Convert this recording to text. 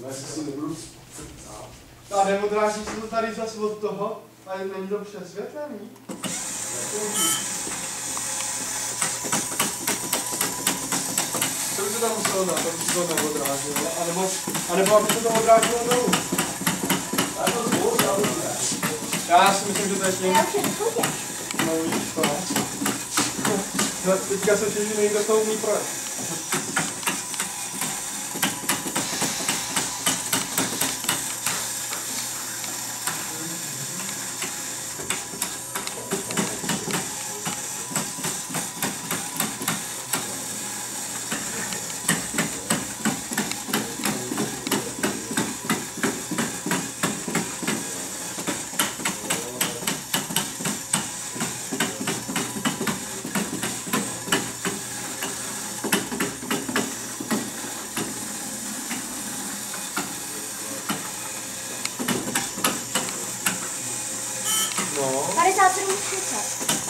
Já si nebudu. A neodráží se to tady zase od toho, ale není to přesvětlený. Co by se tam muselo dát, aby se to neodrážilo? Anebo aby se to odrážilo dolů. Já si myslím, že to je tím. Já už je vychodě. No vidíš to. Teďka se těží, že někdo to umí projet. No. 57,30.